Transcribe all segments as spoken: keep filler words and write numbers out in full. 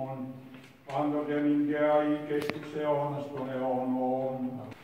ημών, πάντοτε νυγκαία ή και στους αιώνας των αιώνων.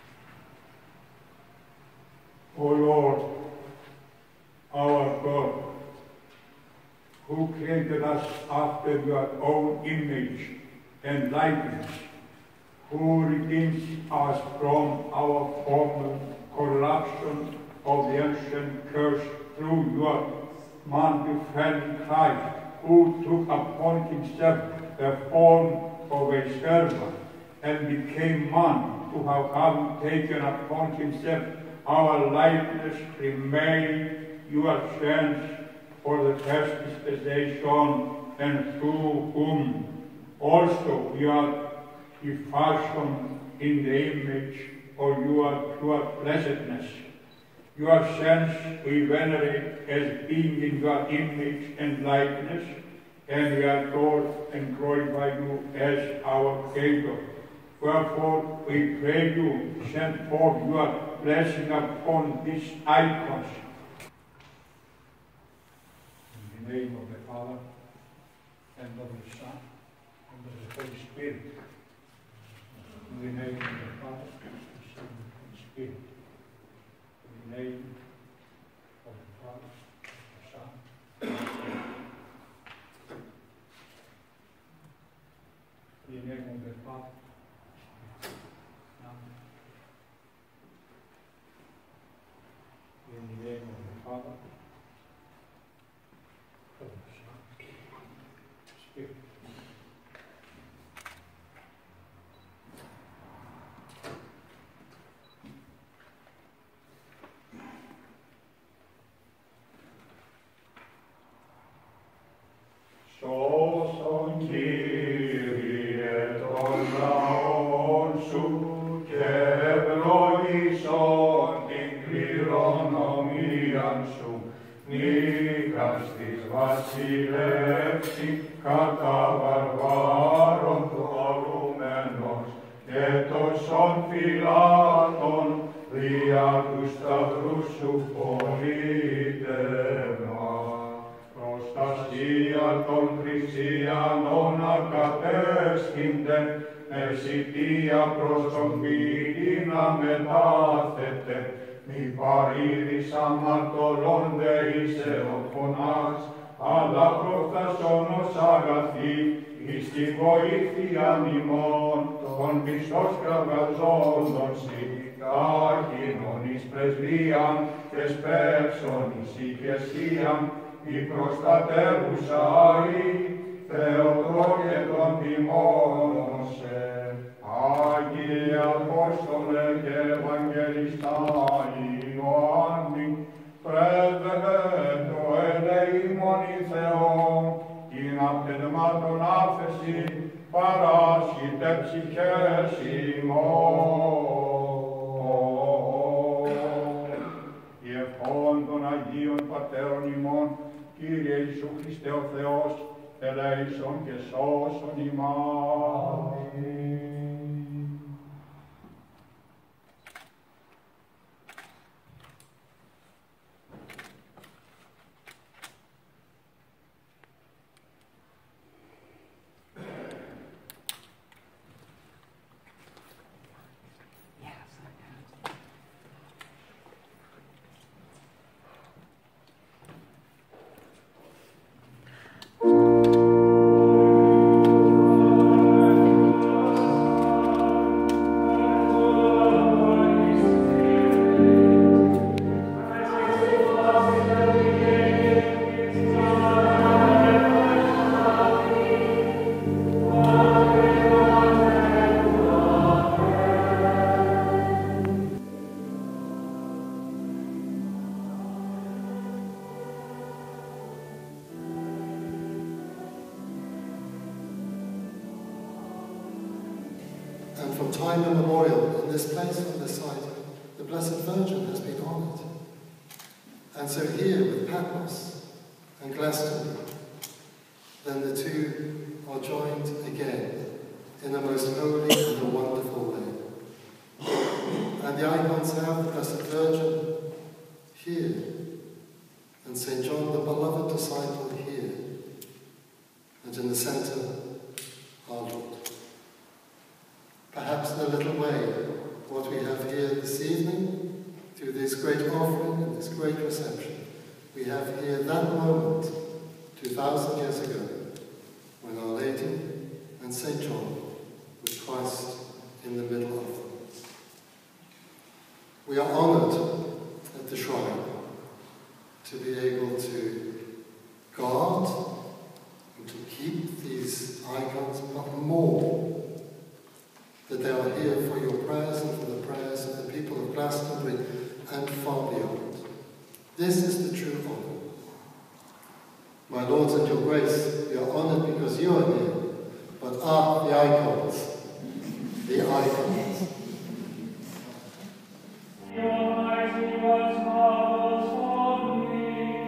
O Lord, our God, who created us after your own image and likeness, who redeems us from our former corruption of the ancient curse through your man-befriending Christ, who took upon himself the form of a servant and became man, who have having taken upon himself our likeness, remain your sons for the first dispensation, and through whom also we are refashioned in the image of your pure blessedness. Your sons we venerate as being in your image and likeness, and we adore and glorify you as our Creator. Wherefore we pray you, send forth your blessing upon these icons. In the name of the Father, and of the Son, and of the Holy Spirit. In the name of the Father, and of the Son, and of the Holy Spirit. In the name of the Father, and of the Son, and of the Spirit. In the name of the Father, in the name of the Father, of the Son, and of the Spirit. Σώσον Κύριε των λαών σου και ευλογήσον την κληρονομίαν σου, νίκας της βασιλεύση κατά βαρβάρων τολουμένος και τόσων φυλάτων δια του σταυρού σου πολίτευμα. Προστασία των χριστιανών ακατέσχυνται, με σιτία προς τον ποιητή να μετάθετε, μη παρήδης αμαρτωλώνται εις εοφωνάς, αλλά προφθασόνος αγαθή, εις τη βοήθεια ημών, των πιστός κραυγαζόντων σοι, τάχινον εις πρεσβείαν και σπεύσον εις ηγεσίαν, η προστατεύουσα η Θεοτρόκε των τιμών σε. Άγιε Απόστολε και Ευαγγελιστά Ιωάννη, πρέσβευε το ελεήμον η Θεόν, την απτεσμάτων άφεση παράσχητε ψυχές ημών. Η ευχών των Αγίων Πατέρων ημών, Κύριε Ιησού Χριστέ ο Θεός, ελέησον και σώσον ημάς. And from time immemorial, in this place and this site, the Blessed Virgin has been honoured. And so here with Patmos and Glastonbury, then the two are joined again in a most holy and a wonderful way. And the icons have the Blessed Virgin here, and Saint John the beloved disciple here, and in the centre, we have here that moment, two thousand years ago, when Our Lady and Saint John with Christ in the middle of them. We are honoured at the shrine to be able to guard and to keep these icons, but more, that they are here for your prayers and for the prayers of the people of Glastonbury and far beyond. This is the true honour. My lords and your grace, we are honoured because you are here, but ah, the icons, the icons. Your mighty words marvels on me.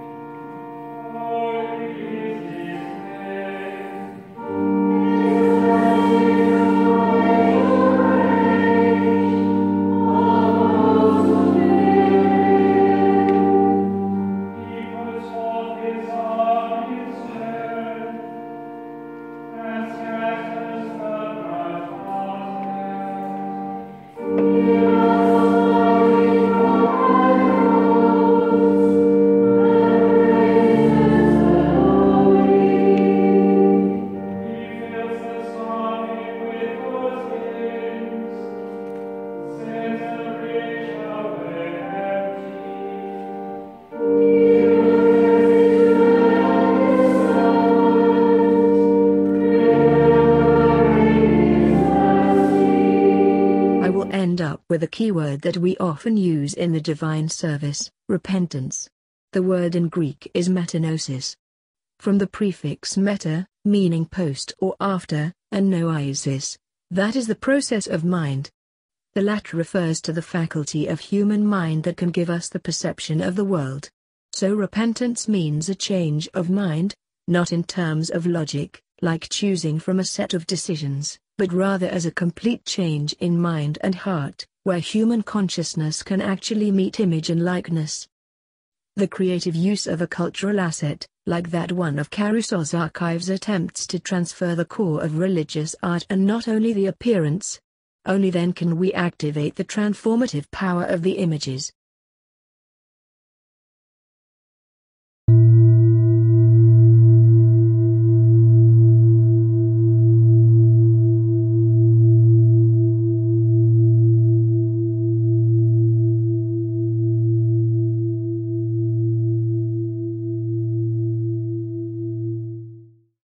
Holy is his name. He puts forth his arm, his hand, and scatters the bright with a keyword that we often use in the divine service, repentance. The word in Greek is metanosis. From the prefix meta, meaning post or after, and noesis, that is the process of mind. The latter refers to the faculty of human mind that can give us the perception of the world. So repentance means a change of mind, not in terms of logic, like choosing from a set of decisions, but rather as a complete change in mind and heart, where human consciousness can actually meet image and likeness. The creative use of a cultural asset, like that one of Karoussos Archives, attempts to transfer the core of religious art and not only the appearance. Only then can we activate the transformative power of the images.